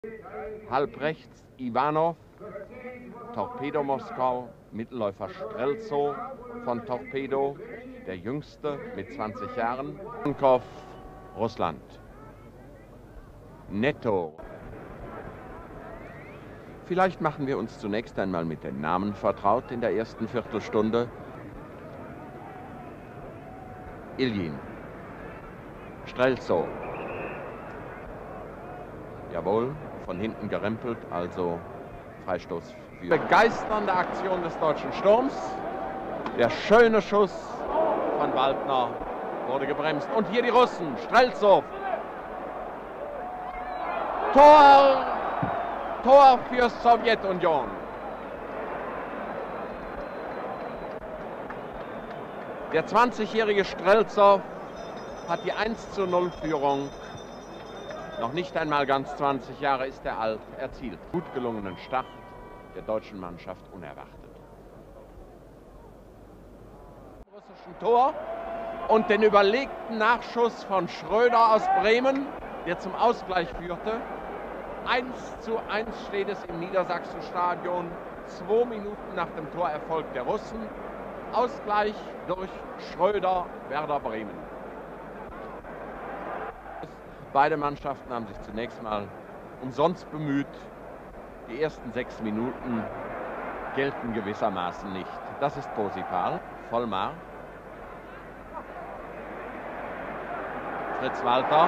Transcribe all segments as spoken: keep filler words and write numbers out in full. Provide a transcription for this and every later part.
Halb rechts Ivanov, Torpedo Moskau, Mittelläufer Strelzow von Torpedo, der jüngste mit zwanzig Jahren. Ogonkov, Russland. Netto. Vielleicht machen wir uns zunächst einmal mit den Namen vertraut in der ersten Viertelstunde. Iljin, Strelzow. Jawohl, von hinten gerempelt, also Freistoß für begeisternde Aktion des deutschen Sturms. Der schöne Schuss von Waldner wurde gebremst. Und hier die Russen, Strelzow. Tor, Tor für Sowjetunion. Der zwanzigjährige Strelzow hat die eins zu null Führung. Noch nicht einmal ganz zwanzig Jahre ist er alt, erzielt. Gut gelungenen Start der deutschen Mannschaft unerwartet. Russischen Tor und den überlegten Nachschuss von Schröder aus Bremen, der zum Ausgleich führte. eins zu eins steht es im Niedersachsenstadion, zwei Minuten nach dem Torerfolg der Russen. Ausgleich durch Schröder, Werder Bremen. Beide Mannschaften haben sich zunächst mal umsonst bemüht. Die ersten sechs Minuten gelten gewissermaßen nicht. Das ist Posipal, Vollmar. Fritz Walter.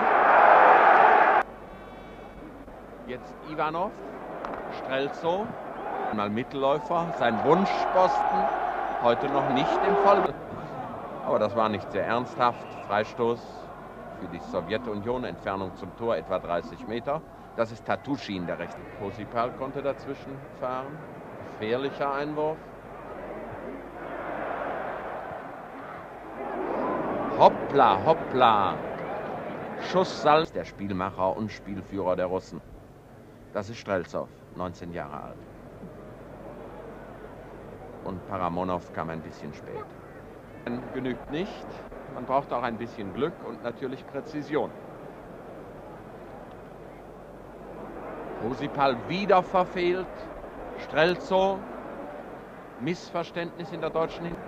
Jetzt Ivanov, Strelzow. Einmal Mittelläufer, sein Wunschposten. Heute noch nicht im Voll. Aber das war nicht sehr ernsthaft. Freistoß für die Sowjetunion, Entfernung zum Tor etwa dreißig Meter. Das ist Tatuschin, der rechte. Posipal konnte dazwischen fahren. Gefährlicher Einwurf. Hoppla, hoppla. Schuss Salz, der Spielmacher und Spielführer der Russen. Das ist Strelzow, neunzehn Jahre alt. Und Paramonow kam ein bisschen spät. Genügt nicht. Man braucht auch ein bisschen Glück und natürlich Präzision. Posipal wieder verfehlt. Strelzow. Missverständnis in der deutschen Hin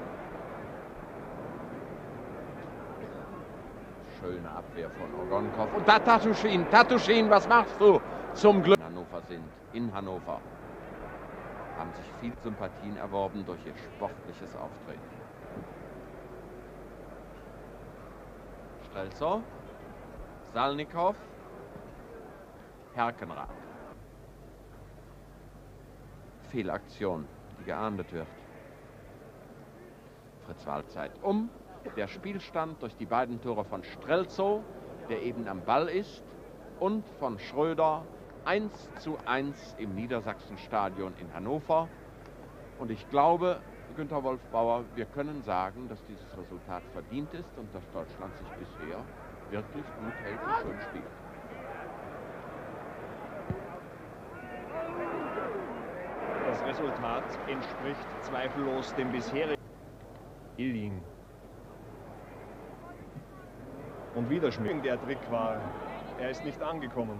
Schöne Abwehr von Ogonkov. Und da Tatuschin. Tatuschin, was machst du? Zum Glück. In Hannover sind. In Hannover. Haben sich viel Sympathien erworben durch ihr sportliches Auftreten. Strelzow, Salnikow, Herkenrath. Fehlaktion, die geahndet wird. Fritz Waldzeit um. Der Spielstand durch die beiden Tore von Strelzow, der eben am Ball ist, und von Schröder eins zu eins im Niedersachsenstadion in Hannover. Und ich glaube, Günter Wolfbauer, wir können sagen, dass dieses Resultat verdient ist und dass Deutschland sich bisher wirklich gut hält und schön spielt. Das Resultat entspricht zweifellos dem bisherigen. Iljin. Und wieder Schmidt. Der Trick war, er ist nicht angekommen.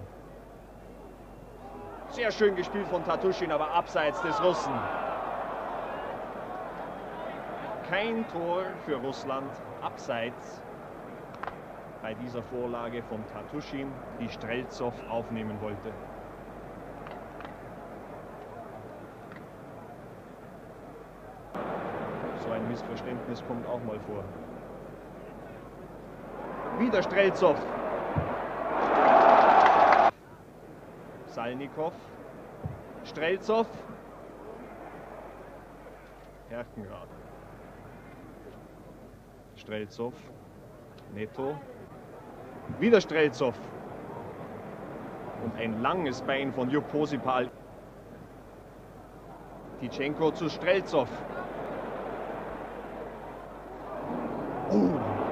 Sehr schön gespielt von Tatuschin, aber abseits des Russen. Kein Tor für Russland, abseits bei dieser Vorlage von Tatuschin, die Strelzow aufnehmen wollte. So ein Missverständnis kommt auch mal vor. Wieder Strelzow. Salnikow. Strelzow. Herkenrath. Strelzow. Netto. Wieder Strelzow. Und ein langes Bein von Jupp Posipal. Titschenko zu Strelzow. Oh.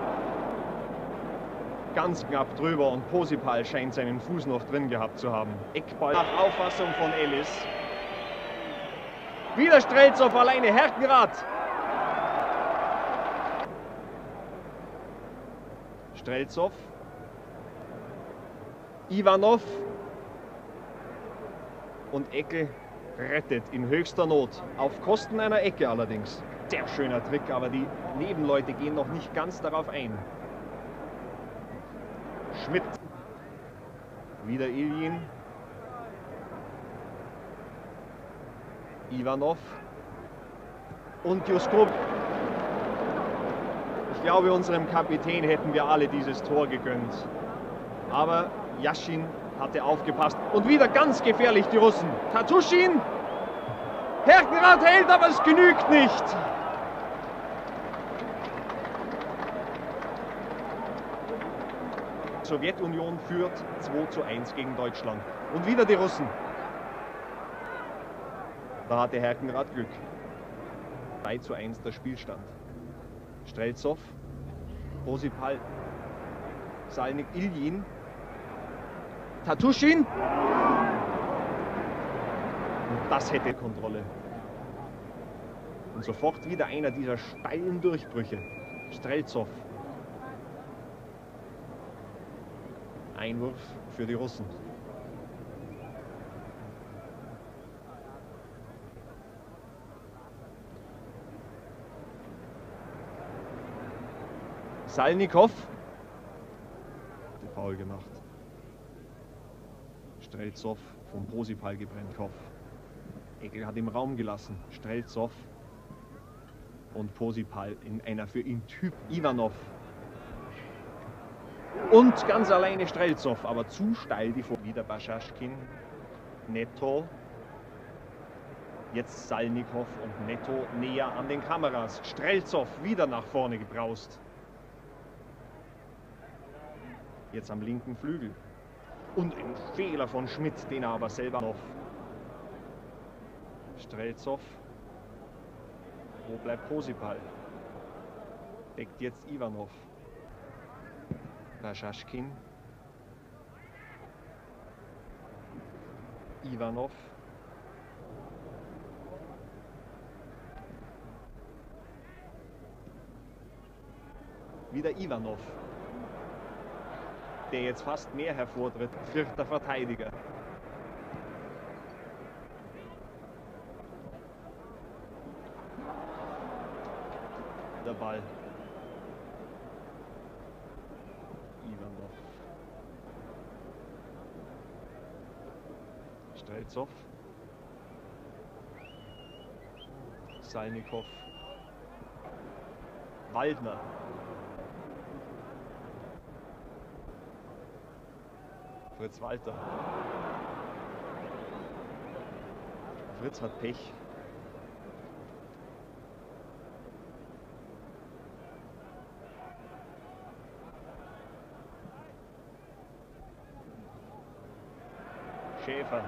Ganz knapp drüber und Posipal scheint seinen Fuß noch drin gehabt zu haben. Eckball nach Auffassung von Ellis. Wieder Strelzow alleine, Herkenrath. Strelzow. Ivanov. Und Eckel rettet in höchster Not. Auf Kosten einer Ecke allerdings. Sehr schöner Trick, aber die Nebenleute gehen noch nicht ganz darauf ein. Schmidt. Wieder Iljin. Ivanov. Und Juskow. Ich glaube, unserem Kapitän hätten wir alle dieses Tor gegönnt. Aber Jaschin hatte aufgepasst. Und wieder ganz gefährlich die Russen. Tatuschin. Herkenrath hält, aber es genügt nicht. Die Sowjetunion führt zwei zu eins gegen Deutschland. Und wieder die Russen. Da hatte Herkenrath Glück. drei zu eins der Spielstand. Strelzow, Posipal, Salnik, Iljin, Tatuschin. Und das hätte Kontrolle. Und sofort wieder einer dieser steilen Durchbrüche. Strelzow. Einwurf für die Russen. Salnikow. Foul gemacht. Strelzow vom Posipal gebrennt. Kopf. Eckel hat im Raum gelassen. Strelzow und Posipal in einer für ihn Typ. Ivanov. Und ganz alleine Strelzow, aber zu steil die Vor. Wieder Baschaschkin. Netto. Jetzt Salnikow und Netto näher an den Kameras. Strelzow wieder nach vorne gebraust. Jetzt am linken Flügel. Und ein Fehler von Schmidt, den er aber selber noch. Strelzow. Wo bleibt Posipal? Deckt jetzt Ivanov. Baschaschkin. Ivanov. Wieder Ivanov, der jetzt fast mehr hervortritt. Vierter Verteidiger. Der Ball. Ivanov. Strelzow. Salnikow. Waldner. Fritz Walter. Fritz hat Pech. Schäfer.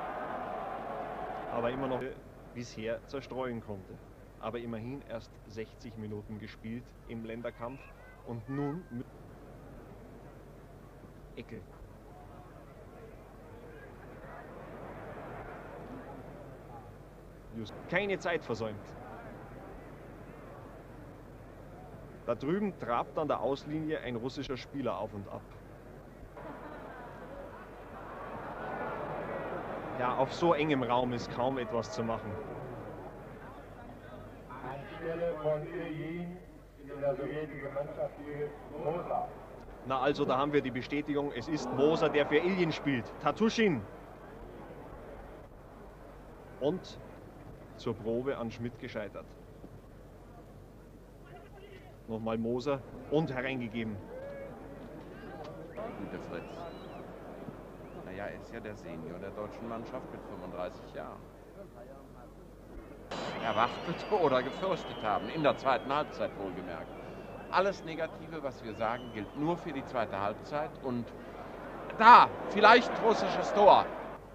Aber immer noch bisher zerstreuen konnte. Aber immerhin erst sechzig Minuten gespielt im Länderkampf. Und nun mit Eckel. Keine Zeit versäumt. Da drüben trabt an der Auslinie ein russischer Spieler auf und ab. Ja, auf so engem Raum ist kaum etwas zu machen. Anstelle von Iljin in der sowjetischen Mannschaft Moser. Na also, da haben wir die Bestätigung, es ist Moser, der für Iljin spielt. Tatuschin. Und zur Probe an Schmidt gescheitert. Nochmal Moser und hereingegeben. Gute Fritz. Naja, er ist ja der Senior der deutschen Mannschaft mit fünfunddreißig Jahren. Erwartet oder gefürchtet haben, in der zweiten Halbzeit wohlgemerkt. Alles Negative, was wir sagen, gilt nur für die zweite Halbzeit. Und da, vielleicht russisches Tor.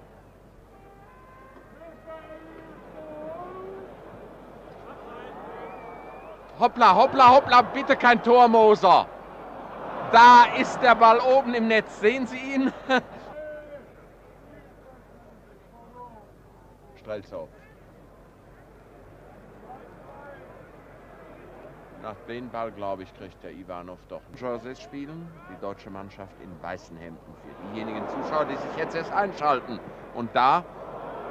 Hoppla, hoppla, hoppla, bitte kein Tor, Moser. Da ist der Ball oben im Netz. Sehen Sie ihn? Strelzow. Nach dem Ball, glaube ich, kriegt der Ivanov doch ein Jerseys spielen. Die deutsche Mannschaft in weißen Hemden. Für diejenigen Zuschauer, die sich jetzt erst einschalten. Und da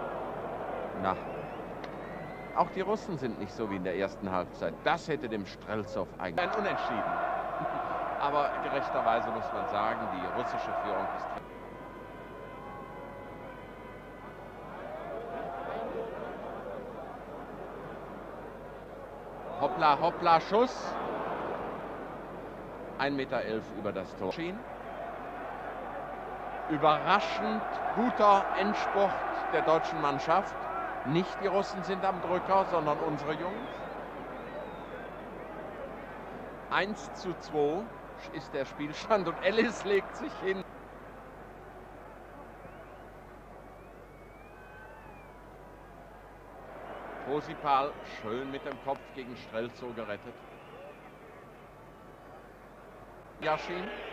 Na, auch die Russen sind nicht so wie in der ersten Halbzeit. Das hätte dem Strelzow eigentlich ein Unentschieden. Aber gerechterweise muss man sagen, die russische Führung ist... Hoppla, hoppla, Schuss. ein Meter elf über das Tor. Überraschend guter Endspurt der deutschen Mannschaft. Nicht die Russen sind am Drücker, sondern unsere Jungs. eins zu zwei ist der Spielstand und Ellis legt sich hin. Prosipal schön mit dem Kopf gegen Strelzow gerettet. Jaschin.